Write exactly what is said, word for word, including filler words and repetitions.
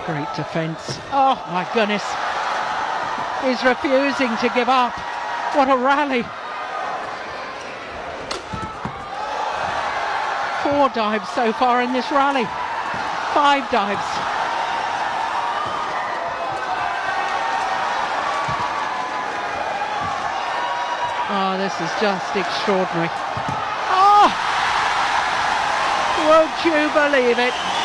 Great defence. Oh my goodness. He's refusing to give up. What a rally. Four dives so far in this rally. Five dives. Oh, this is just extraordinary. Oh! Won't you believe it?